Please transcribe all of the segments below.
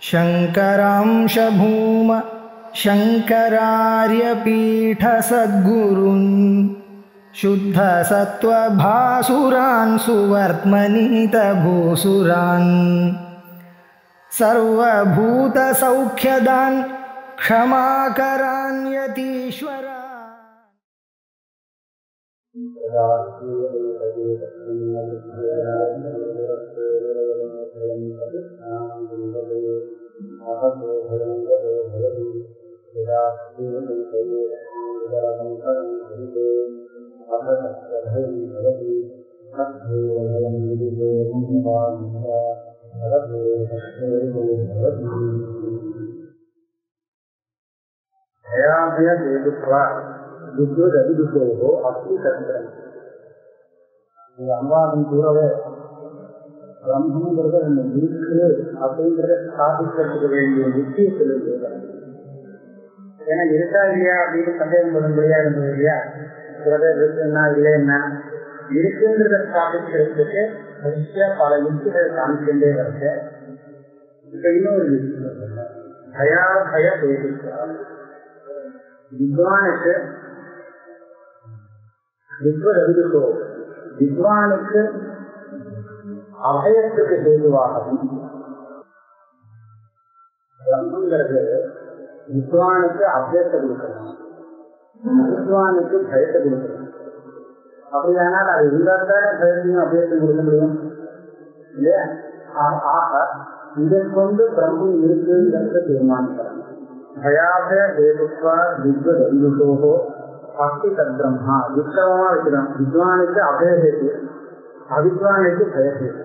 शङ्करांश भूम शङ्करार्यपीठसद्गुरून् शुद्धसत्त्वभासुरान् सुवर्त्मनीतभूसुरान् सर्वभूतसौख्यदान् क्षमाकरान् यतीश्वरान्। அம்மாவின் கூறவே பிரம்மங்கிறது நம்ம இருக்கு அப்படிங்கிறத ஸ்தாபிக்கிறதுக்கு வேண்டிய முக்கியத்தில் ஏன்னா இருக்கா இல்லையா அப்படின்னு சந்தேகம் பண்ண முடியாது இல்லையா. சில பேர் இருக்குன்னா இல்லைன்னா இருக்குன்றத ஸ்தாபிக்கிறதுக்கு பல யுக்திகள் காமிக்கின்றே வருது. இப்ப இன்னொரு பய வித்வானுக்கு வித்வானுக்கு அபயத்துக்கு ஹேதுவாகவும் பிரம்மங்கிறது வித்வானுக்கு அபயத்தை கொடுக்கணும், வித்வானுக்கு பயத்தை கொடுக்கணும். அப்படியானால் அது இருந்தால்தானே பயத்தையும் அபயத்தை கொடுக்க முடியும் இல்லையா. ஆக இதை கொண்டு பிரம்மம் இருக்குங்கிறத தீர்மானிக்கிறாங்க. பயாபய ஹேதுத்வா வித்வதோ பக்தி தத் பிரம்மா விக்ரமமா வைக்கிறோம். வித்வானுக்கு அபயஹேது, அவித்வானுக்கு பயஹேது.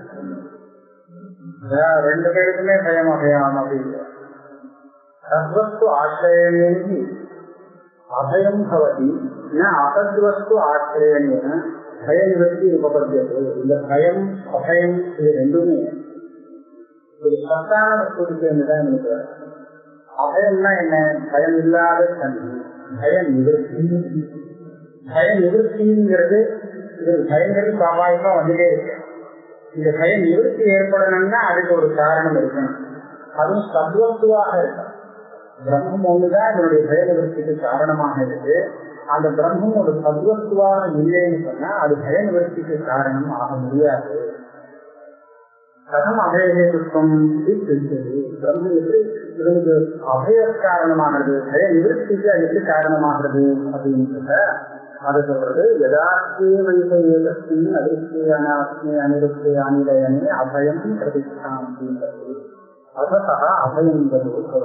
ரெண்டு பேருக்குமே பயம் அபயம் அப்படின்னு சத்வஸ்து ஆசிரியேனி அபயம் பவதி, அசத்வஸ்து ஆசிரியேன பய நிவர்த்தி உபபத்தியது. இந்த பயம் அபயம் இது ரெண்டுமே ஒரு சத்தான வஸ்துக்கு என்னதான் இருக்கிறார். அபயம்னா என்ன? பயம் இல்லாத தன்மை, பய நிவர்த்தி. பய நிவர்த்திங்கிறது இது பயங்கிறது சாமானியமா வந்துட்டே இருக்கு. இந்த பய நிவர்த்தி ஏற்படணும்னா அதுக்கு ஒரு காரணம் இருக்கணும். அதுவும் சத்வத்துவாக இருக்கும். பிரம்மம் ஒண்ணுதான் இதனுடைய பய நிவர்த்திக்கு காரணமாக இருக்கு. அந்த பிரம்மம் ஒரு சத்வத்துவாக இல்லைன்னு சொன்னா அது பய நிவர்த்திக்கு காரணம் ஆக முடியாது. கதம் அபயஹேதுத்வம் பிரம்மம் எப்படி இதற்கு அபய காரணமாகிறது, பய நிவர்த்திக்கு அது எப்படி காரணமாகிறது அப்படின்றத அதை சொல்றது. யதாஸ்திய வைசேதத்தின் அதிர்ஷ்டியானே அனிருஷ்டி அனிலயனே அபயம் பிரதிஷ்டாம் அப்படின்றது. அதா அபயங்கள்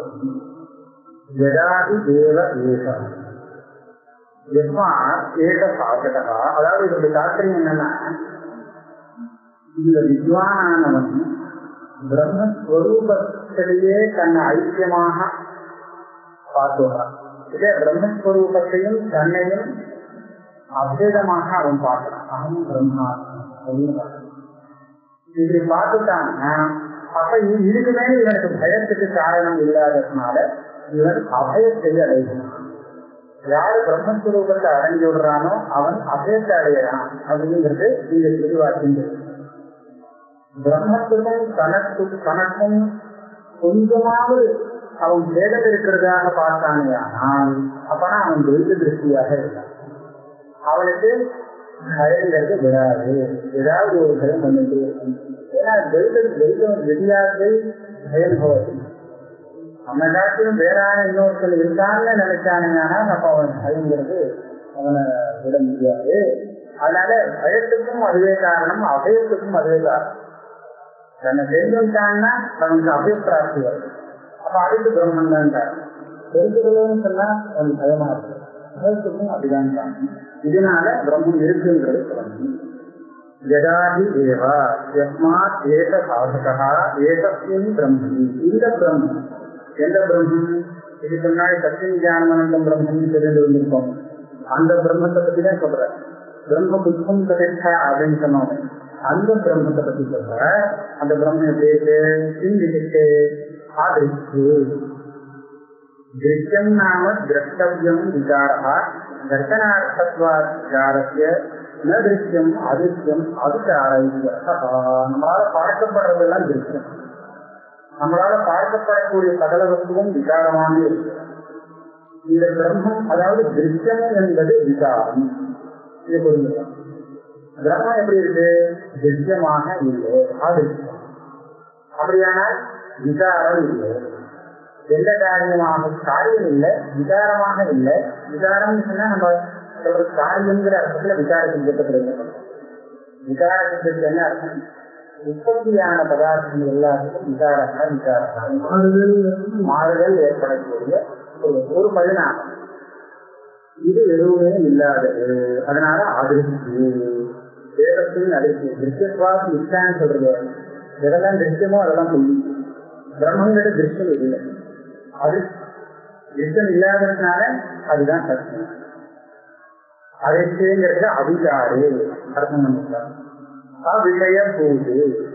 யதாதி தேவ ஏகம் எஸ்மா ஏக சாதகா. அதாவது இதோட தாற்பயம் என்னன்னா, இந்த வித்வானானவன் பிரம்மஸ்வரூபத்திலேயே தன்னை ஐக்கியமாக பார்த்துவான். இதே பிரம்மஸ்வரூபத்தையும் தன்னையும் அபேதமாக அவன் பார்க்கிறான். அகம் பிரம்மா அப்படின்னு பார்க்கிறான். இப்படி பார்த்துட்டான்னா அப்ப இதுக்கு மேல இவனுக்கு பயத்துக்கு காரணம் இல்லாததுனால இவன் அபயத்தை அடைகிறான். யாரு பிரம்மஸ்வரூபத்தை அடைஞ்சு விடுறானோ அவன் அபயத்தை அடையிறான் அப்படிங்கிறது இந்த தெளிவாக்கின்றது. பிரம்மத்துக்கும் தனக்கும் கொஞ்சமாவது அவன் வேதம் இருக்கிறதாக பார்த்தானே ஆனால் அப்பனா அவன் துவைத திருஷ்டியாக இருக்கான். அவனுக்கு பயங்கிறது விடாது, ஏதாவது ஒரு பயம் பண்ணிட்டு. ஏன்னா துவைதம் விதியாதை பயம் போவது. நம்ம காட்டிலும் வேறான இன்னொருத்தர் இருக்கான்னு நினைச்சானே ஆனால் அப்ப அவன் பயங்கிறது அவனை விட முடியாது. அதனால பயத்துக்கும் அதுவே காரணம், அபயத்துக்கும் அதுவே காரணம். தன்னை தெரிஞ்சுட்டான்னா அவனுக்கு அபயப்பிராப்தி வருது. அப்ப அதுக்கு பிரம்மன் தான் காரணம். தெரிஞ்சுக்கலன்னு சொன்னா அவனுக்கு பயமா இருக்கு. அபயத்துக்கும் அதுதான் காரணம். இதனால பிரம்மன் இருக்குங்கிறது சொல்லணும். யதாதி தேவா யஸ்மாத் ஏக சாதகா ஏகஸ்மின் பிரம்மணி. இந்த பிரம்மன் எந்த பிரம்மன்? இதுக்கு முன்னாடி சத்தியம் ஞானமனந்தம் பிரம்மன் தெரிந்து வந்திருக்கோம். அந்த பிரம்மத்தை பத்தி தான் சொல்ற. பிரம்ம புத்தம் கதிர்த்தா அப்படின்னு சொன்னோம். அந்த பிரம்மத்தை பத்தி சொல்ற. அந்த பிரம்மன் பேரு சிந்திக்கு ஆதிருக்கு திருஷ்யம் நாம திரஷ்டவியம் விசாரா தர்சனார்த்தத்வாச்சாரஸ்ய ந திருஷ்யம் அதிருஷ்யம் அதுச்சார. நம்மளால பார்க்கப்படுறதெல்லாம் திருஷ்யம், நம்மளால பார்க்கப்படக்கூடிய சகல வஸ்துவும் விகாரமாக இருக்கு. இந்த பிரம்மம், அதாவது திருஷ்யம் என்பது விகாரம். இது புரிஞ்சுக்கலாம். பிரம்மம் எப்படி இருக்கு? திருஷ்யமாக இல்லை, அதிருஷ்யம். அப்படியானால் விகாரம் இல்லை. எந்த காரியம் இல்லை, விகாரமாக இல்லை. விகாரம் சொன்னா நம்ம காரியங்கிற அர்த்தத்துல விகாரத்தின் கேட்கப்படுகிறது. விகாரத்திற்கு என்ன அர்த்தம்? உற்பத்தியான பதார்த்தங்கள் எல்லாத்துக்கும் மாறுதல் ஏற்படக்கூடிய ஒரு பரிணாமம். இது எதுவுமே இல்லாதது. அதனால அதிர்ச்சி, வேதத்தின் அதிர்ச்சி. திருஷ்யத்வாஸ் நிஷ்டான்னு சொல்றது. எதெல்லாம் திருஷ்யமோ அதெல்லாம் சொல்லி பிரம்மங்கிட்ட திருஷ்யம் இல்லை. அது திருஷ்யம் இல்லாததுனால அதுதான் சத்தியம். அதிர்ச்சிங்கிறது அவிகாரே அர்த்தம் பண்ணிட்டாங்க. அவிஷய பூஜை,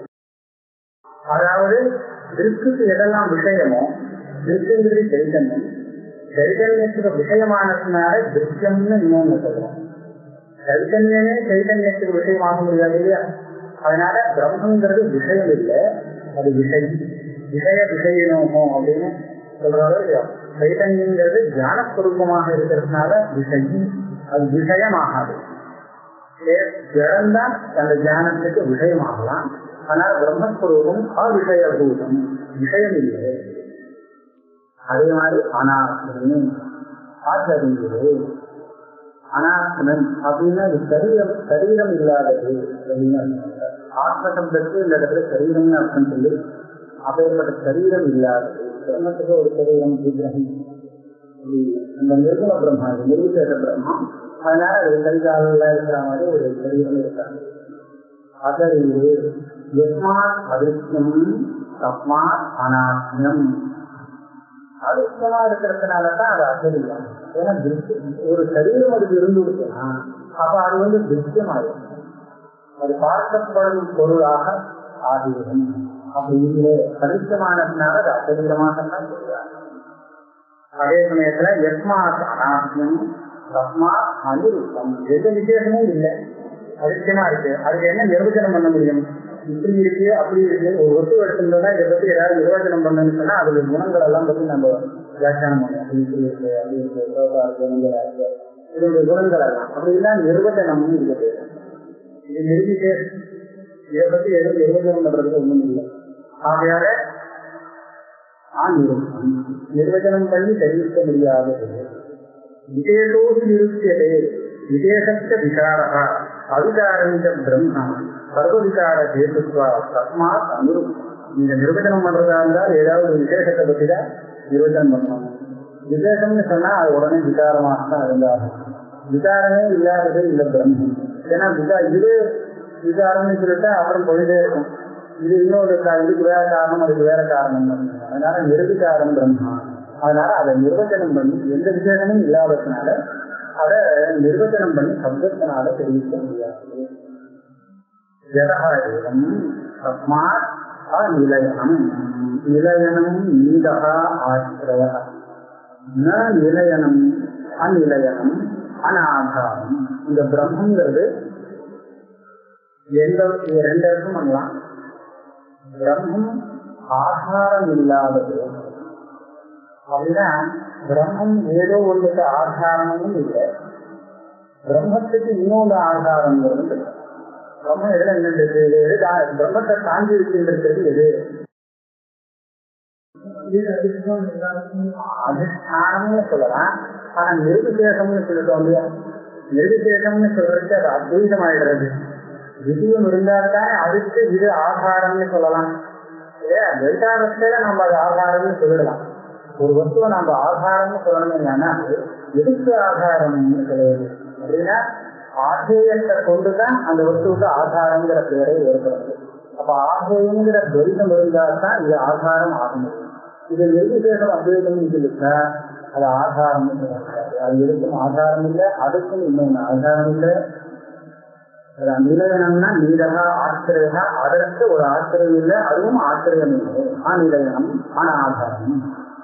அதாவது திருஷ்டிக்கு எதெல்லாம் விஷயமோ, திருஷ்டிங்கிறது சைதன்யம், சைதன்யத்துக்கு விஷயமானதுனால திருஷ்யம்னு இன்னொன்னு சொல்றோம். சைதன்யமே சைதன்யத்துக்கு விஷயமாக முடியாது இல்லையா? அதனால பிரம்மங்கிறது விஷயம் இல்லை, அது விஷயம். விஷய விஷயனோமோ அப்படின்னு சொல்றாரு இல்லையா? சைதன்யங்கிறது ஞானஸ்வரூபமாக இருக்கிறதுனால விஷயம், அது விஷயமாகாது. ஜடம்தான் அந்த ஞானத்துக்கு விஷயமாகலாம். ஆனால் பிரம்மஸ்வரூபம் அவிஷயபூதம், விஷயம் இல்லை. அதே மாதிரி அனாத்மன், ஆச்சரியே அனாத்மன் அப்படின்னா சரீரம் இல்லாதது அப்படின்னு. ஆத்மசப்தத்துக்கு இந்த இடத்துல சரீரம்னு அர்த்தம் சொல்லி, அப்பேற்பட்ட சரீரம் இல்லாதது. பிரம்மத்துக்கு ஒரு சரீரம் விக்கிரகம், அந்த நிர்குண பிரம்மா, நிர்விசேஷ பிரம்மா. அதனால அது கைகாலில் இருக்கிற மாதிரி ஒரு சரீரம் இருக்காங்க. அதறிவு எஸ்மாத் அதிருஷ்யம் தஸ்மாத் அனாத்மியம். அதிருஷ்யமா இருக்கிறதுனாலதான் அது அசரியம். ஏன்னா ஒரு சரீரம் அதுக்கு இருந்து இருக்குன்னா அப்ப அது திருஷ்யமாயிடும், அது பார்க்கப்படும் பொருளாக ஆகிவிடும். அப்படி இல்லை, அதிருஷ்யமானதுனால அது அசரீரமாகத்தான் சொல்றாங்க. அதே சமயத்துல எஸ்மாத் அனாத்மியம் தஸ்மாத் அனிருத்தம். எந்த விசேஷமும் இல்லை, அதிர்ஷ்டமா இருக்கு. அதுக்கு என்ன நிர்வச்சனம் பண்ண முடியும்? இப்படி இருக்கு அப்படி இருக்கு. ஒரு ஒத்து எடுத்துட்டோம்னா இதை பத்தி ஏதாவது நிர்வச்சனம் பண்ணணும்னு சொன்னா அதோட குணங்கள் எல்லாம் பத்தி நம்ம வியாக்கியானம் பண்ணுவோம். இப்படி இருக்கு, அப்படி இருக்கு, சோகா இருக்கு, நீங்களா இருக்கு, இதோடைய குணங்கள் எல்லாம். அப்படி எல்லாம் நிர்வச்சனம்னு இருக்குது. இது நிர்விசேஷம். இதை பத்தி எதுவும் நிர்வச்சனம் பண்றதுக்கு ஒண்ணும் இல்லை. ஆகையால நிர்வச்சனம் பண்ணி தெரிவிக்க முடியாதது. விசேஷோடு நிறுத்தியதே விசேஷத்த விகாரா அவிகாரஞ்ச பிரம்மா சர்வவிகார கேதுத்வா தஸ்மாத் அனுருத்தம். நீங்க நிர்வச்சனம் பண்றதா இருந்தா ஏதாவது ஒரு விசேஷத்தை பத்தி தான் நிர்வச்சனம் பண்ணணும். விசேஷம்னு சொன்னா அது உடனே விகாரமாக தான் இருந்தாலும், விகாரமே இல்லாதது இந்த பிரம்மம். ஏன்னா இது விகாரம்னு சொல்லிட்டா அப்புறம் போயிட்டே இருக்கும். இது இன்னொரு இதுக்கு வேற காரணம், அதுக்கு வேற காரணம். அதனால நிர்விகாரம் பிரம்மா. அதனால அதை நிர்வச்சனம் பண்ணி எந்த விசேஷமும் இல்லாததுனால அதை நிர்வச்சனம் பண்ணி சப்தத்தினால தெரிவிக்க முடியாது. ஜதஹம் தஸ்மாத் அநிலையனம். நிலையனம் நீதா ஆசிரய ந நிலையனம் அநிலையனம் அனாதாரம். இந்த பிரம்மங்கிறது ரெண்டு அர்த்தம் பண்ணலாம். பிரம்மம் ஆதாரம் இல்லாதது அப்படின்னா பிரம்மம் ஏதோ ஒன்றுக்கு ஆதாரமும் இல்லை, பிரம்மத்துக்கு இன்னொன்று ஆதாரங்கிறது இல்லை. பிரம்மம் எதுல நின்றுருக்கு? பிரம்மத்தை தாண்டி இருக்கின்றது எது? அதிஷ்டானம்னு சொல்லலாம். ஆனா நிர்விசேஷம்னு சொல்லிட்டோம் இல்லையா? நிர்விசேஷம்னு சொல்றதுக்கு அது அத்வைதமாயிடுறது. விதியம் இருந்தால்தான் அதுக்கு இது ஆதாரம்னு சொல்லலாம். துவைதாரத்தில நம்ம அது ஆதாரம்னு சொல்லிடலாம். ஒரு வஸ்துவை நம்ம ஆதாரம்னு சொல்லணும்னா எதுக்கு ஆதாரம்னு கிடையாது. அப்படின்னா ஆசேயத்தை கொண்டுதான் அந்த வஸ்துவுக்கு ஆதாரங்கிற பெயரை ஏற்படுது. அப்ப ஆசேயங்கிற துவைதம் இருந்தால்தான் இது ஆதாரம் ஆக முடியும். இது நிர்விசேஷம் அத்வைதம்னு சொல்லிட்டா அது ஆதாரம்னு சொல்லக்கூடாது. அது எதுக்கும் ஆதாரம் இல்லை, அதுக்கும் இன்னொன்று ஆதாரம் இல்லை. நிலையனம்னா நீரகா ஆசிரியகா, அதற்கு ஒரு ஆசிரியம் இல்லை, அதுவும் ஆசிரியம் இல்லை. அநிலையனம் அனாதாரம்.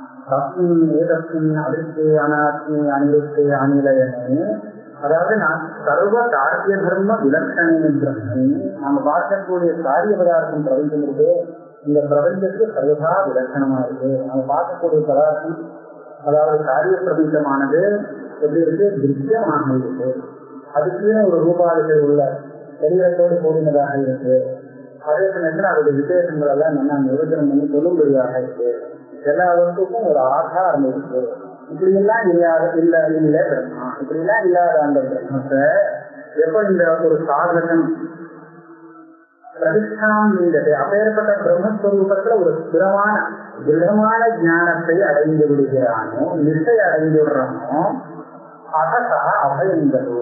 அடுத்து அனாத்மி அனிருத்தே அநிலையனே. அதாவது நான் சர்வ காரிய தர்ம விலட்சணே பிரம்மன். நாம பார்க்கக்கூடிய காரிய பதார்த்தம் பிரபஞ்சம் இருக்கு, இந்த பிரபஞ்சத்துக்கு சர்வதா விலட்சணமா இருக்கு. நம்ம பார்க்கக்கூடிய பதார்த்தம், அதாவது காரிய பிரபஞ்சமானது எப்படி இருக்கு, திருஷ்யமாக இருக்கு. அதுக்கு ஒரு ரூபாதிகள் உள்ள சரீரத்தோடு கூடினதாக இருக்கு. அதே சமயத்தில் அதோட விசேஷங்கள் எல்லாம் நம்ம நிர்வச்சனம் பண்ணி சொல்லும்படியாக இருக்கு. எல்லாவற்றுக்கும் ஒரு ஆதாரம் இருக்கு. இப்படி எல்லாம் இல்லை பிரம்மா, இப்படி எல்லாம் இல்லாத அந்த பிரம்மத்தை எப்ப இந்த ஒரு சாதனம் பிரதிஷ்டாம் நீண்டது அப்பேற்பட்ட பிரம்மஸ்வரூபத்துல ஒரு திடமான ஞானத்தை அடைந்து விடுகிறானோ, நிச்சை அடைந்து விடுறானோ, அதசா அபயந்தோ.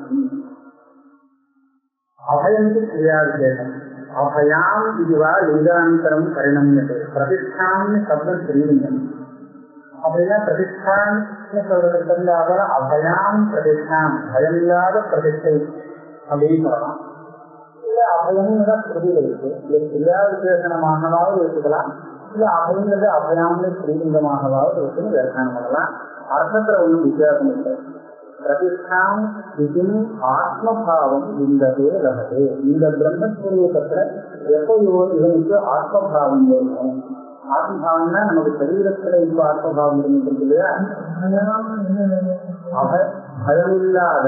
அபயந்து கிரியாவிசேஷம். அபயாம் இதுவா லிங்காந்தரம் பரிணமியது. பிரதிஷ்டாம் சப்தம் ஸ்ரீலிங்கம். அப்படின்னா பிரதிஷ்டான் சொல்றதுக்கு தந்தாத அபயாம் பிரதிஷ்டாம், பயம் இல்லாத பிரதிஷ்டை அப்படின்னு சொல்லலாம். இல்ல அபயம்ங்கிற ஸ்ருதியில் இருக்கு. இல்ல கிரியாவிசேஷனமாகவாவது வச்சுக்கலாம், இல்ல அபயங்கிறது அபயாம்னு ஸ்ரீலிங்கமாகவாவது வச்சுன்னு வியாக்கியானம் பண்ணலாம். அர்த்தத்துல ஒன்றும் வித்தியாசம் இல்லை. பிரதிஷ்டாம் இதுவும் ஆத்மபாவம் இந்ததே லபது. இந்த பிரம்மஸ்வரூபத்துல எப்போ இவனுக்கு ஆத்மபாவம் வரும்? ஆத்மபாவம்னா நமக்கு சரீரத்துல இப்ப ஆத்மபாவம் இருந்துருக்கு இல்லையா? பயமில்லாத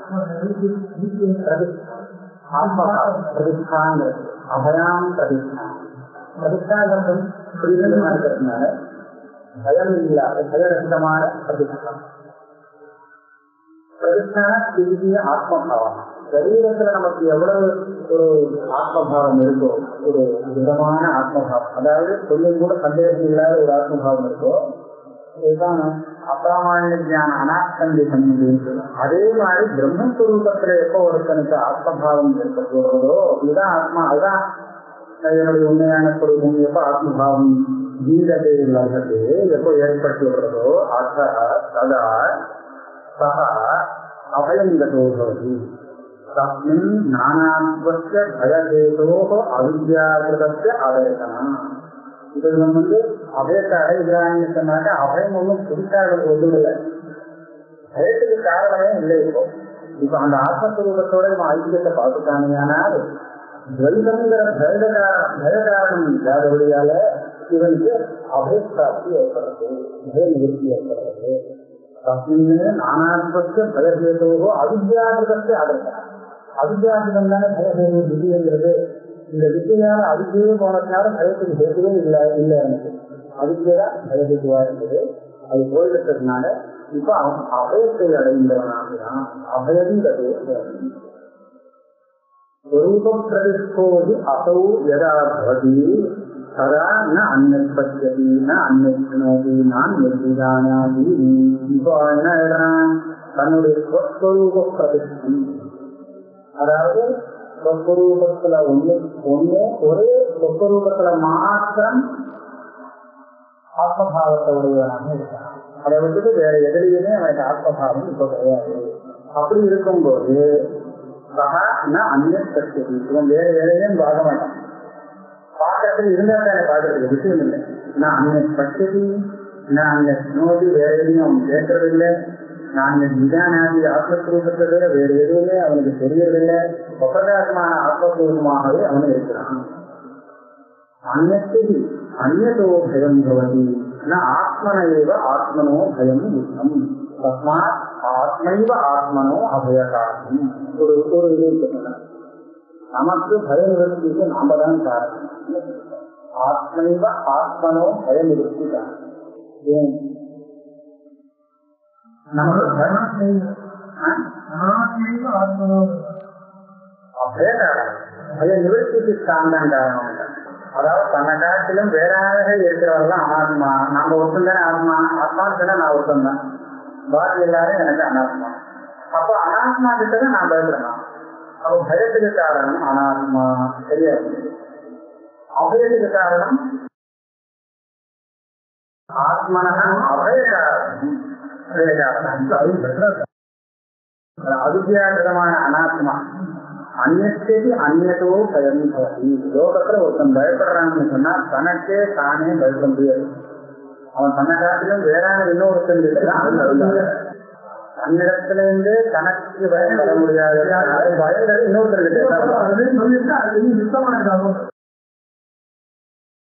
ஆத்மபாவம் பிரதிஷ்டாங்கிறது. அபயாம் பிரதிஷ்டாம். பிரதிஷ்டாங்கிறது புரிதலமா இருக்கிறதுனால பயம் இல்லாத பயரகிதமான பிரதிஷ்டா. பிரதிஷ்டான திரும்பிய ஆத்மபாவம். சரீரத்துல நமக்கு எவ்வளவு ஒரு ஆத்மபாவம் இருக்கோ, ஒரு விதமான ஆத்மபாவம், அதாவது கொஞ்சம் கூட சந்தேகம் இல்லாத ஒரு ஆத்மபாவம் இருக்கோ, இதுதான் அப்பிராமான்ய ஞான அனாத்மந்தி சம்பந்தம். அதே மாதிரி பிரம்மஸ்வரூபத்துல எப்போ ஒருத்தனுக்கு ஆத்மபாவம் ஏற்படுகிறதோ இதுதான் ஆத்மா. அதுதான் என்னுடைய உண்மையான ஸ்வரூபம். எப்போ ஆத்மபாவம் ஜீவத்தை இல்லாதது எப்போ ஏற்பட்டு விடுறதோ சதா சக அபயங்கதோ பவதி. தஸ்மின் நானாத்வஸ்ய பயஹேதோஹ அவித்யாகிருதஸ்ய ஆதர்சனம். இது அபயத்தை அடைகிறான்னு சொன்னாக்க அபயம் ஒன்றும் புதுசாக ஒன்றுமில்லை. பயத்துக்கு காரணமே இல்லை. இப்போ அந்த ஆத்மஸ்வரூபத்தோட இவன் ஐக்கியத்தை பார்த்துட்டானேயானால் துவைதங்கிற பயகாரணம் இல்லாதபடியால இவனுக்கு அபயப்பிராப்தி ஏற்படுறது, பய நிவர்த்தி ஏற்படுறது. நானாத்வஸ்ய பயஹேதோஹ அவித்யாகிருதஸ்ய ஆதர்சனம். அவித்யாகிருதம் தானே பயஹேது விதிங்கிறது. இந்த வித்தியால அவித்தியே போனதுனால பயத்துக்கு ஹேதுவே இல்லை எனக்கு. அவித்தியதான் பயஹேதுவா இருந்தது. அது போயிட்டதுனால இப்ப அவன் அபயத்தை அடைந்தவனாகிறான். அபயங்கிறது ஸ்வரூப பிரதிஷ்டோதி அசௌ யதா பவதி ததா ந அன்யத் பஷ்யதி ந அன்யத் க்ஷணோதி நான் நிர்விதானாதி. இப்போ என்ன எழுதுறான்? தன்னுடைய ஸ்வஸ்வரூப பிரதிஷ்டம், அதாவது ஸ்வஸ்வரூபத்துல ஒண்ணு ஒரே ஸ்வஸ்வரூபத்துல மாத்திரம் ஆத்மபாவத்தை உடையவனாக இருக்கான். அதை விட்டுட்டு வேற எதிரியுமே அவனுக்கு ஆத்மபாவம் இப்ப கிடையாது. அப்படி இருக்கும்போது அந்நிய சக்தி இவன் வேற எதையும் பார்க்க மாட்டான். பார்க்கறதுக்கு இருந்தா தானே பார்க்கறதுக்கு விஷயம் இல்லை. நான் அந்நிய சக்தி, நான் அங்க நோதி வேற எதையும் அவன் கேட்கறதில்லை. நாங்க நிதானாதி ஆத்மஸ்வரூபத்தை வேற எதுவுமே அவனுக்கு தெரியவில்லை. பிரகாசமான ஆத்மஸ்வரூபமாகவே அவன் இருக்கிறான். அந்நத்தி அந்நதோ பயம் பவதி ந ஆத்மனைவ ஆத்மனோ பயம் யுத்தம். தஸ்மாத் ஆத்மைவ ஆத்மனோ அபயகாரணம். ஒரு இது சொன்ன நமக்கு பய நிவர்த்திக்கு நாம தான் காரணம். ஆத்மைவ ஆத்மனோ பய நிவர்த்தி காரணம். நமக்கு பய நிவர்த்திக்கு சார்ந்தான் காரணம். அதாவது தன்னை காட்டிலும் வேறாக இருக்கிறவர்கள் அனாத்மா. நம்ம ஒருத்தம் தானே ஆத்மா. ஆத்மான்னு சொன்னா நான் ஒருத்தம் தான், பாக்கி எல்லாரும் எனக்கு அனாத்மா. அப்போ அனாத்மா கிட்ட நான் பயப்படணும். அப்போ பயத்துக்கு காரணம் அனாத்மா தெரியாது. அபயத்துக்கு காரணம் ஆத்மனம் அபயகாரணம். அவித்யாகிருதமான அனாத்மா. அந்நத்தி அந்நதோ பயம் பவதி. லோகத்துல ஒருத்தன் பயப்படுறான்னு சொன்னா தனக்கே தானே பயப்பட முடியாது. அவன் தன்னை காட்டிலும் வேறான இன்னொருத்தன் தன்னிடத்துல இருந்து தனக்கு பயப்பட முடியாது. பயங்கிறது இன்னொருத்தருக்கு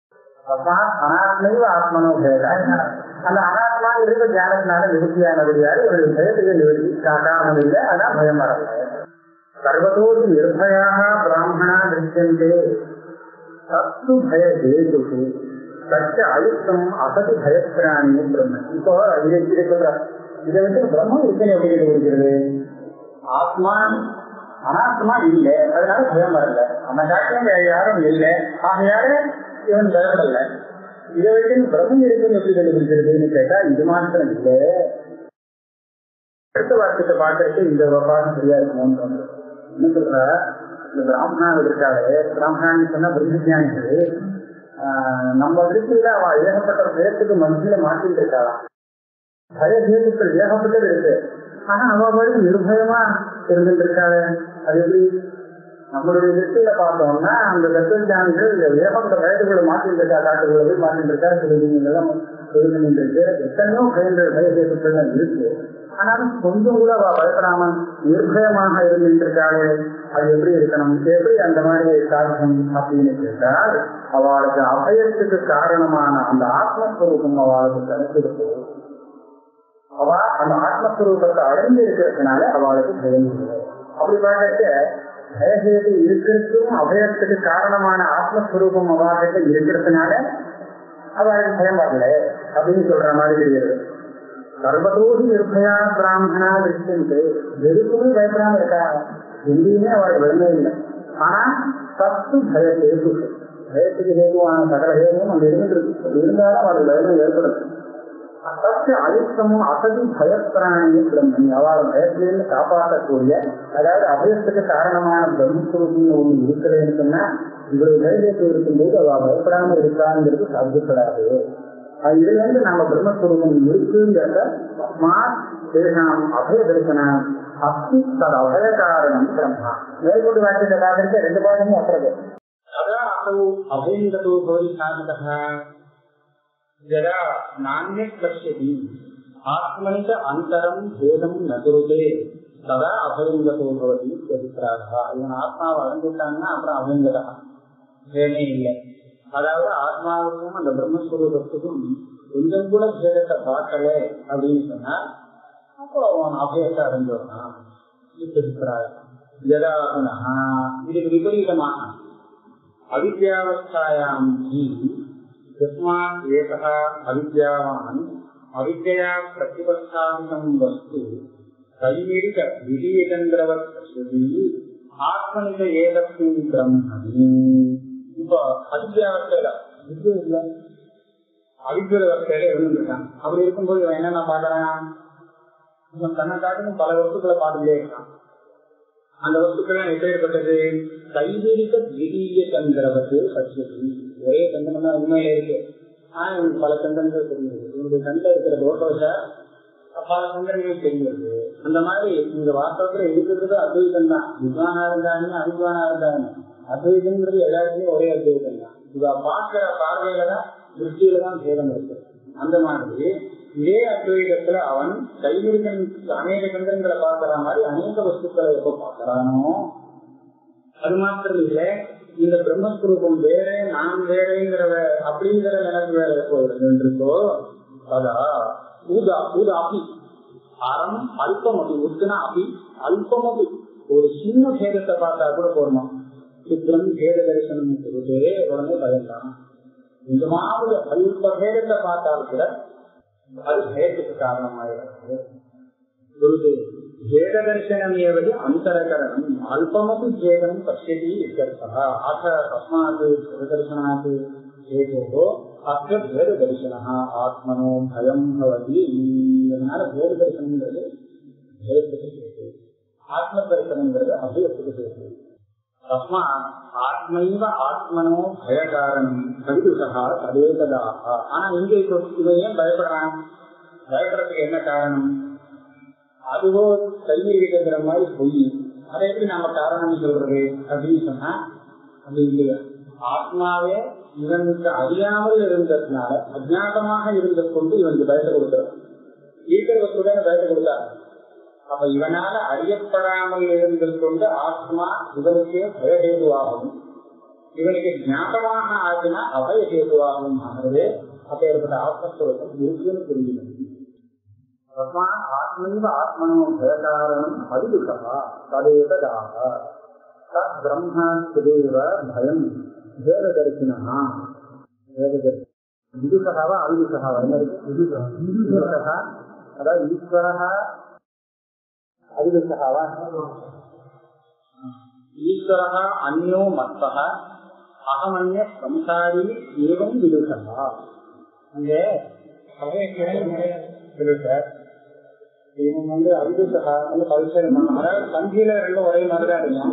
அனாத்மைவ ஆத்மனோ பேதம். அந்த அனாத்மா இருக்க ஞானத்தினால நிவர்த்தியானபடியால் இவருடைய பயத்துக்கு நிவர்த்தி காரணம் இல்லை. அதான் பயம் வரல. சர்வதோஷி நிர்பயாக பிராமணா திருஷ்யந்தே சத்து பய ஹேதுக்கு சச்ச அழுத்தம் அசதி பயத்திராணி பிரம்மன். இப்போ இதை வந்து பிரம்மம் இருக்கணும் எப்படி கண்டுபிடிக்கிறது? ஆத்மா அனாத்மா இல்லை, அதனால பயம் வரல. அந்த காட்டிலும் யாரும் இல்லை, ஆகையால இவன் பயப்படல. இதை வச்சு பிரம்மம் இருக்குன்னு எப்படி கண்டுபிடிக்கிறதுன்னு கேட்டா இது மாத்திரம் இல்லை. அடுத்த வார்த்தையை பார்க்கறதுக்கு இந்த விவகாரம் சரியா இருக்குமோன்னு தோணுது. என்ன சொல்ற, இந்த பிராமணாவில் இருக்காரு, பிராமணான்னு சொன்னா பிரம்மஞானிகள் நம்ம திருப்தியில அவ ஏகப்பட்ட பேருக்கு மனசுல மாற்றிட்டு இருக்காளாம். பய பேருக்கள் ஏகப்பட்டது இருக்கு. ஆனா அவ பாட்டு நிர்பயமா இருந்துட்டு இருக்காரு. அது எப்படி? நம்மளுடைய திருப்தியில பார்த்தோம்னா அந்த தத்துவஞானிகள் ஏகப்பட்ட பயத்துக்குள்ள மாற்றிட்டு இருக்கா, காட்டுக்குள்ள போய் மாற்றிட்டு இருக்கா, சிறுநீங்கெல்லாம் இருக்கு. எத்தனையோ பயங்கள் பய பேருக்கள் இருக்கு. ஆனாலும் கொஞ்சம் கூட அவ பயப்படாமல் நிர்பயமாக இருந்திருக்காளே, அது எப்படி இருக்கணும்? எப்படி அந்த மாதிரி சாதகம் அப்படின்னு கேட்டால் அவளுக்கு அபயத்துக்கு காரணமான அந்த ஆத்மஸ்வரூபம் அவளுக்கு கிடைச்சிருக்கு. அவ அந்த ஆத்மஸ்வரூபத்தை அடைந்து இருக்கிறதுனால அவளுக்கு பயம் இல்லை. அப்படி பார்க்க பயசேது இருக்கிறதுக்கும் அபயத்துக்கு காரணமான ஆத்மஸ்வரூபம் அவகிட்ட இருக்கிறதுனால அவளுக்கு பயம் வரல அப்படின்னு சொல்ற மாதிரி தெரியுது. சர்வதோஷி நிர்பயா பிராமணா திருஷ்யந்து, எதுக்குமே பயப்படாம இருக்காங்க, எங்கேயுமே அவளுக்கு வெறுமை இல்லை. ஆனா சத்து பய ஹேது, பயத்துக்கு ஹேதுவான சகல ஹேதுவும் அங்க இருந்துருக்கு. இருந்தாலும் அவளுக்கு வெறுமை ஏற்படுது. சத்து அழுத்தமும் அசதி பயப்பிராணியும் பிரம்மணி, அவளை பயத்திலிருந்து காப்பாற்றக்கூடிய, அதாவது அபயத்துக்கு காரணமான பிரம்மஸ்வரூபம் ஒண்ணு இருக்கிறேன்னு சொன்னா இவருடைய தைரியத்தில் இருக்கும்போது அவள் பயப்படாம இருக்காங்கிறது சாத்தியப்படாது. இதுல இருந்து நாம பிரம்மஸ்வரூபம் இருக்குங்கிறத அபய தரிசனம் அஸ்தி தது அபய காரணம் பிரம்மா. மேற்கொண்டு வாக்கியத்தை பார்க்கறது ரெண்டு பாடமும் அப்புறது அபயங்கதோ பவதி சாந்தக ஜரா நான்யத் பஷ்யதி ஆத்மனிக அந்தரம் பேதம் நகுருதே ததா அபயங்கதோ பவதி சரித்திராக. இவன் ஆத்மாவை அடைஞ்சிட்டாங்கன்னா அப்புறம் அபயங்கதா வேணே இல்லை. அதாவது ஆத்மாவுக்கும் அந்த பிரம்மஸ்வரூபத்துக்கும் கொஞ்சம் கூட பேதத்தை பார்க்கல அப்படின்னு சொன்னா அப்போ அவன் அபயத்தை அடைஞ்சிடறான். இதுக்கு விபரீதமாக அவித்யாவஸ்தாயாம் அவித்யாவான் அவித்யா பிரதிபஸ்தாபிதம் வஸ்து கையிரிக விதியகந்திரவத் ஆத்மனிக ஏதத்தின் பிரம்மணி. இப்போ அவித்யாவஸ்தையில வித்யா இல்ல, அவித்யாவஸ்தையில இருந்துருக்கான். அப்படி இருக்கும்போது இவன் என்னென்ன பாக்குறான்? இவன் தன்னை காட்டிலும் பல வஸ்துக்களை பார்த்துட்டே இருக்கான். அந்த வஸ்துக்கள் எப்பேற்பட்டது? கைவிரிக்க திடீய சந்திரவத்து சட்சி. ஒரே சந்திரன் தான் உண்மையில இருக்கு. ஆனா இவனுக்கு பல சந்திரங்கள் தெரியுது. இவனுடைய கண்ணில் இருக்கிற தோஷத்தை பல சந்திரங்கள் தெரியுது. அந்த மாதிரி இந்த வாஸ்தவத்துல இருக்கிறது அத்வைதம் தான். வித்வானா இருந்தாங்க அவித்வானா இருந்தாங்க. அத்வைதம்ன்றது எல்லாருக்குமே ஒரே அத்வைதம் தான். இவ பார்க்கிற பார்வையில தான் திருஷ்டியில தான் பேதம் இருக்கு. அந்த மாதிரி இதே அத்வைதத்துல அவன் கைவிரிக்கன் அநேக சந்திரங்களை பார்க்கிற மாதிரி அநேக வஸ்துக்களை எப்ப பார்க்கிறானோ அது மாத்திரம் இல்லை, இந்த பிரம்மஸ்வரூபம் வேற நான் வேறங்கிற அப்படிங்கிற நினைவு வேற இருக்கோ அதா ஊதா ஊதா அபி அறம் அல்பம் அப்படி உத்துனா அபி அல்பம் அப்படி ஒரு சின்ன பேதத்தை பார்த்தா கூட போறோமா சித்திரம் பேத தரிசனம் சொல்லிட்டே உடனே பயன்தான். நிஜமாவது அல்ப பேதத்தை பார்த்தால் கூட அது பயத்துக்கு காரணமாகிறது. வேத தரிசனம் ஏவது அந்தரகரணம் அல்பமபி ஜேதம் பசியதி இत्यर्थः. அத தஸ்மாத் வேததர்சனாத் ஏதோ அஸ்ய வேத தரிசனः ஆத்மனோ பயம் பவதி. இதனால வேத தரிசனம்ங்கிறது பயத்துக்கு சேர்த்து, ஆத்ம தரிசனம்ங்கிறது அபயத்துக்கு சேர்த்து. தஸ்மாத் ஆத்மைவ ஆத்மனோ பயகாரணம் கவிதுஷா ததேததாக. ஆனா இங்க இவன் ஏன் பயப்படுறான்? பயப்படுறதுக்கு என்ன காரணம்? அதுவோ கையில் இருக்கிற மாதிரி பொய். அதை எப்படி நாம காரணம் சொல்றது அப்படின்னு சொன்னா அது இல்லையா? ஆத்மாவே இவனுக்கு அறியாமல் இருந்ததுனால அஜ்ஞாதமாக இருந்த கொண்டு இவனுக்கு பயத்தை கொடுக்கிறான். இருக்கிறவத்துடன் பயத்தை கொடுத்தாரு. அப்ப இவனால அறியப்படாமல் இருந்தது கொண்டு ஆத்மா இவனுக்கே பயஹேதுவாகும். இவனுக்கு ஞாபகமாக ஆகினா அபய கேதுவாகவும் ஆகிறது. அப்பேற்பட்ட ஆத்மஸ்வரூபம் இருக்குன்னு புரிகிறது. ஆத்மைவ ஆத்மனோ பயகாரணம் அவிதுஷா ததேததாக தத் பிரம்மஸ்தேவ பயம் வேததர்சினா. விதுஷாவா அவிதுஷாவா என்ன இருக்கு? விதுஷா அதாவது ஈஸ்வரா அவிதுஷாவா? ஈஸ்வரா அந்யோ மத்தः அகமன்ய சம்சாரி ஏவம் விதுஷா. அங்க இவன் வந்து அவிதுஷா வந்து பரிசீலனை பண்ண, அதாவது சந்தியில ரெண்டும் ஒரே மாதிரிதான் இருக்கும்.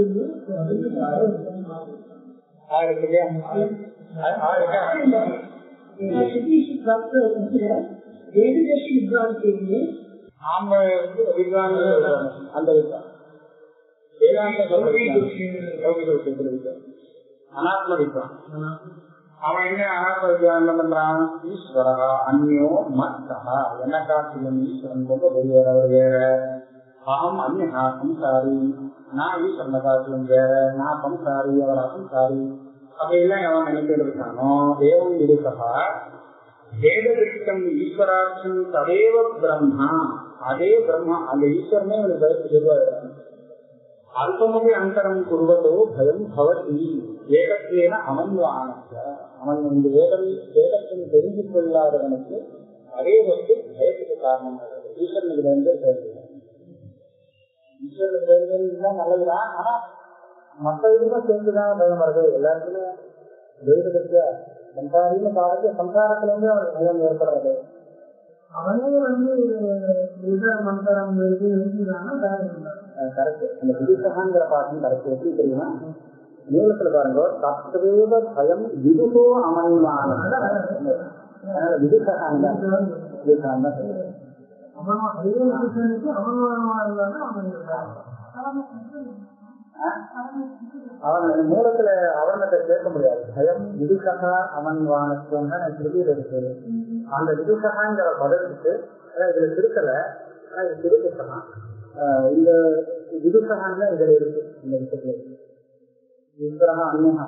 அனாத்ம வித்வான் அவன் என்ன அனாத்ம வித்வான் என்ன பண்றான்? ஈஸ்வரா அந்யோ மத்தா, என்ன காட்டிலும் ஈஸ்வரன் ரொம்ப பெரியவர், அவர் வேற. அகம் அந்யா சம்சாரி, நான் ஈஸ்வரனை காட்டிலும் வேற, நான் சம்சாரி, அவர் அசம்சாரி. அப்படியெல்லாம் எவன் நினைக்கிட்டு இருக்கானோ ஏவம் இருக்கா வேததிருஷ்டம் ஈஸ்வராட்சம் ததேவ பிரம்மா, அதே பிரம்மா அந்த ஈஸ்வரனே அவனுக்கு பயத்து சொல்வாரு. அல்பமபி அந்தரம் குருவதோ பயம் பவதி ஏகத்வேன அமன்வானச்ச. அவன் இந்த வேதத்தின் தெரிந்து கொள்ளாதவனுக்கு அதே வஸ்து பயத்துக்கு காரணமாகிறது. ஈஸ்வரனுக்கு பயந்து ஈஸ்வரனுக்கு பயந்துதான் நல்லதுதான். ஆனா மற்ற இதுக்கும் சேர்ந்துதான் பயம் வருது. எல்லாருக்குமே வேதத்திற்கு சம்சாரின்னு பாருங்க, சம்சாரத்துல இருந்து அவனுக்கு பயம் ஏற்படுறது. அவனே வந்து மந்திரம் கரெக்ட். அந்த விதுஷகாங்கிற பாட்டும் கரெக்ட். எப்படி தெரியுமா? மூலத்துல பாருங்க, தத்வேவ பயம் விதுஷோ அமன்வான. விதுஷகாங்க அவன் மூலத்துல அவனத்தை கேட்க முடியாது. பயம் விதுஷகா அமன்வானத்துவம் தான் திருப்பியில் இருக்கு. அந்த விதுஷகாங்கிற பதத்துக்கு இதுல திருக்கல, இது திருப்புஷகா. இந்த விதுஷகான் இதுல இருக்கு. இந்த விஷயத்துல ஈஸ்வரா அந்யா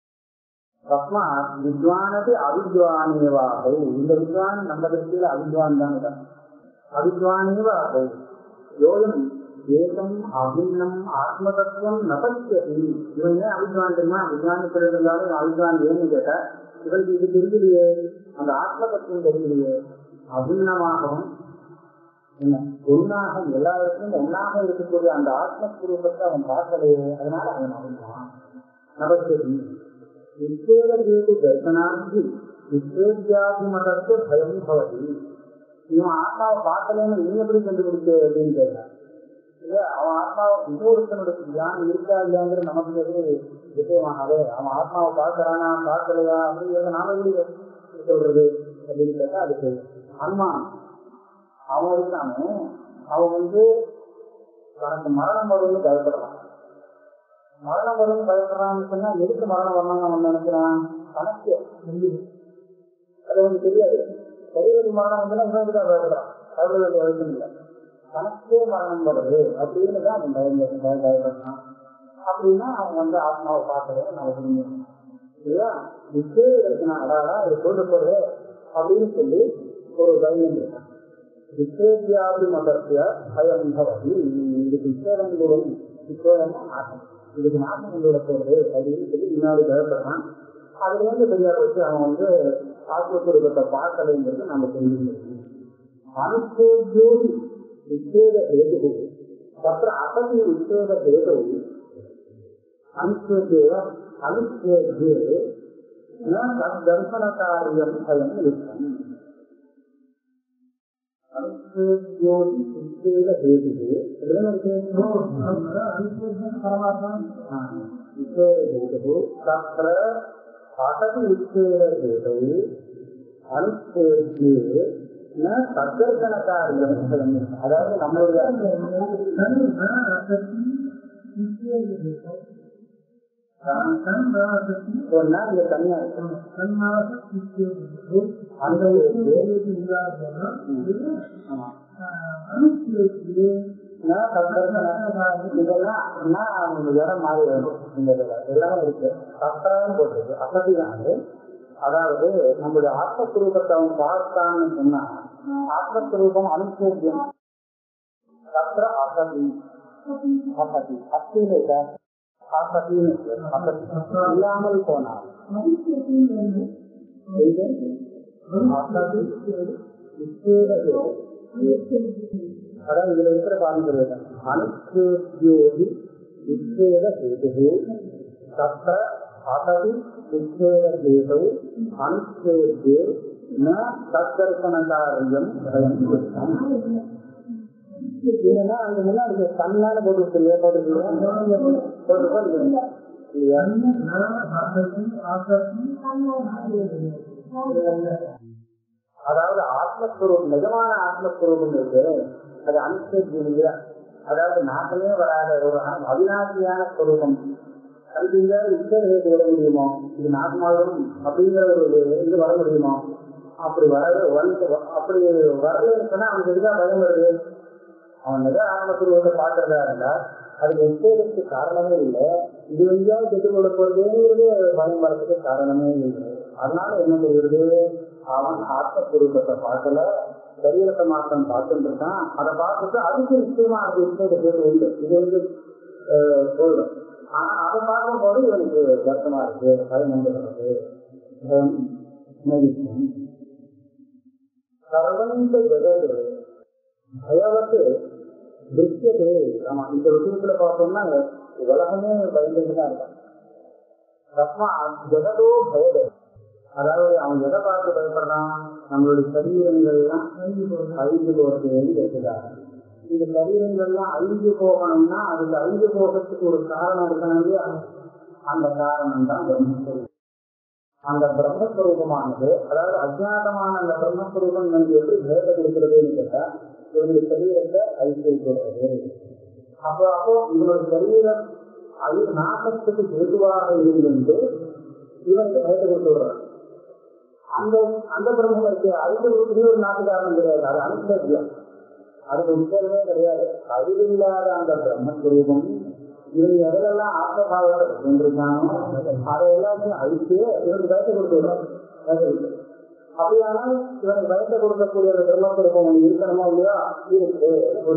தஸ்மாத் வித்வானது அவித்வானேவாகோ. இந்த வித்வான் நம்ம திருப்தியில அவித்வான் தான். அவித்வானேவாகோ யோகம் ஏகம் அபின்னம் ஆத்மதத்துவம் நபத்தியதி. இவன் ஏன் அவித்வான் தெரியுமா? வித்வானுக்கு இருந்தாலும் அவித்வான் ஏன்னு கேட்டா, இவனுக்கு இது தெரியலையே, அந்த ஆத்ம தத்துவம் தெரியலையே. அபின்னமாகவும் என்ன ஒன்னாக எல்லாருக்கும் ஒன்னாக இருக்கக்கூடிய அந்த ஆத்மஸ்வரூபத்தை அவன் பார்க்கலையே, அதனால அவன் அவித்வான் நபத்தியதி. விஸ்வேத கேது தர்சனார்த்தி விஸ்வேத்யாபிமதத்துவ பயம் பவதி. இவன் ஆத்மாவை பார்க்கலன்னு நீ எப்படி கண்டுபிடிச்சு அப்படின்னு கேட்கிறான். இல்ல, அவன் ஆத்மாவை இன்னொருத்தனுடைய தியானம் இருக்கா இல்லையாங்கிற நமக்கு எது விஷயமாகாது. அவன் ஆத்மாவை பார்க்கறானா பார்க்கலையா அப்படிங்கிறத நாம எப்படி சொல்றது அப்படின்னு கேட்டா அதுக்கு அனுமானம். அவன் இருக்கானே, அவன் வந்து தனக்கு மரணம் வரும்னு பயப்படுறான். மரணம் வரும்னு பயப்படுறான்னு சொன்னா எதுக்கு மரணம் வரணும்னு அவன் நினைக்கிறான்? கணக்கு அது அவனுக்கு தெரியாது. சரீரத்து மரணம் வந்து இவனுக்குதான் பயப்படுறான். பயப்பட வேண்டிய அவசியம் இல்லை. தனக்கே மரணம் வருது அப்படின்னு தான் அவன் பயப்படுறான். அப்படின்னா அவன் வந்து ஆத்மாவை பார்க்கறது நம்ம புரிஞ்சுக்கணும் இல்லையா? விஸ்வேதர்சனா அடாடா இது சொல்ல போறது அப்படின்னு சொல்லி ஒரு தைரியம் இருக்கான். விஸ்வேத்யாபி மதத்திய பயம் பவதி. இதுக்கு விஸ்வேதங்களுடன் விஸ்வேதம் ஆட்டம், இதுக்கு நாட்டம் கொண்டு போறது அப்படின்னு சொல்லி முன்னாடி பயப்படுறான். அதுல இருந்து பெரியார் வச்சு அவன் வந்து ஆத்மஸ்வரூபத்தை பார்க்கலைங்கிறது நம்ம தெரிஞ்சுக்கணும். அனுஷ்டேஜோதி விஸ்வேத ஹேது தத்திர அசதி விஸ்வேத ஹேது அனுஷ்டேஜ அனுஷ்டேஜே ந தர்சன காரியம் பயம் யுக்தம். அனுஷ்டேஜோதி விஸ்வேத ஹேது விஸ்வேத ஹேது தத்திர அசதி விஸ்வேத ஹேது அனுஷ்டேஜே சத்தர்சன காரியம். அதாவது நம்மளுடைய சொன்னா இங்க தனியா இதெல்லாம் இடம் மாறி வேணும். இந்த எல்லாமே இருக்கு. சத்திரம் போட்டிருக்கு, அசதி தான் அது. அதாவது நம்மளுடைய ஆத்மஸ்வரூபத்தை அவன் பார்த்தான்னு சொன்னா ஆத்மஸ்வரூபம் அனுசோத்தியம். சத்திர அசதி அசதி அத்தின்னு அசதின்னு இல்லாமல் போனால் அதாவது இதுல இருக்கிற பாருங்க அனுசோத்யோகி விச்சேத ஹேது சத்திர அசதி விச்சேத ஹேது அனுசோத்யே ந தத்தர்ப்பணகாரியம் இல்லைன்னா அங்க முன்னாடி கண்ணால போட்டு இல்லையா அதாவது ஆத்மஸ்வரூபம் நிஜமான ஆத்மஸ்வரூபம் இருக்கு. அது அனுசரிக்க அதாவது நாட்டமே வராத ஒரு அவிநாசியான ஸ்வரூபம். அதுக்கு இந்த இச்சைகளுக்கு வர முடியுமோ, இது நாட்டமாகும் அப்படிங்கிற ஒரு இது வர முடியுமோ? அப்படி அப்படி வரலன்னு சொன்னா அவனுக்கு எதுதான் பயம் வருது? அவன் நிஜ ஆத்மஸ்வரூபத்தை பார்க்கறதா இருந்தா அதுக்கு உச்சேதத்துக்கு காரணமே இல்லை. இது எங்கேயாவது கெட்டுக் கொள்ள போறதுங்கிறது பயம் வரதுக்கு காரணமே இல்லை. அதனால என்ன சொல்றது, அவன் ஆத்மஸ்வரூபத்தை பார்க்கல, சரீரத்தை மாற்றம் பார்த்துட்டு இருக்கான். அதை பார்த்துட்டு அதுக்கு நிச்சயமா அது உச்சேத பேர் உண்டு. இது போயிடும். ஆனா அதை பார்க்கும் போது இவனுக்கு வருத்தமா இருக்கு, பயம் வந்துடுறது. சர்வந்த ஜெகது பயவத்து திருஷ்யது. ஆமா, இந்த விஷயத்துல பார்த்தோம்னா உலகமே பயந்துதான் இருக்கான். தப்பா ஜெகதோ பயது. அதாவது அவன் எதை பார்த்து பயப்படுறான்? நம்மளுடைய சரீரங்கள்லாம் அழிஞ்சு போறது இருக்கிறாங்க. இந்த சரீரங்கள்லாம் அழிஞ்சு போகணும்னா அதுக்கு அழிஞ்சு போகிறதுக்கு ஒரு காரணம் இருக்கணும் இல்லையா? அந்த காரணம் தான் பிரம்மஸ்வரூபம். அந்த பிரம்மஸ்வரூபமானது, அதாவது அஜாதமான அந்த பிரம்மஸ்வரூபம் நமக்கு எப்படி வேலை கொடுக்கிறதுன்னு கேட்டா இவனுடைய சரீரத்தை அழித்து வைக்கிறது. அப்போ இவனுடைய சரீரம் நாசத்துக்கு ஹேதுவாக இருந்து இவனுக்கு வேலை கொடுத்து விடுறான். அந்த பிரம்மம் இருக்கு, அதுக்கு ஒரு நாட்டுக்காரன் கிடையாது. அது அனுசரியம், அது உச்சமே கிடையாது. அறிவில்லாத அந்த பிரம்மஸ்வரூபம் இவங்க எதெல்லாம் ஆத்மபாவத்தை கொண்டிருக்கானோ அதை எல்லாத்தையும் அழித்து இவனுக்கு பயத்தை கொடுத்து விடுறான். அப்படியானால் இவனுக்கு பயத்தை கொடுக்கக்கூடிய அந்த பிரம்மஸ்வரூபம் இருக்கணுமோ இல்லையா? இருக்கு.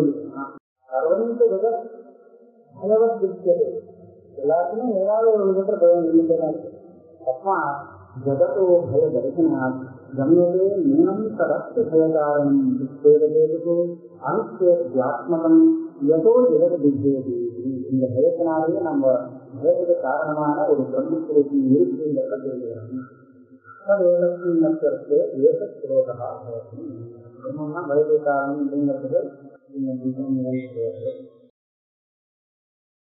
எல்லாத்துக்குமே ஏதாவது ஒரு விதத்துல பயம் இருந்துதான் இருக்கு. அப்பா ஜகதோ பய தரிசனா கம்யதே நியம் தரத்து பயகாரணம் விஸ்வேதேது அனுஷ்டேத்யாத்மகம் யதோ ஜெகத் விஜயதி. இந்த பயத்தினாலேயே நம்ம பயத்துக்கு காரணமான ஒரு பிரம்மஸ்வரூபம் இருக்குங்கிறத தெரிஞ்சுக்கிறோம். பிரம்மம்னா பயத்துக்கு காரணம் அப்படிங்கிறதுக்கு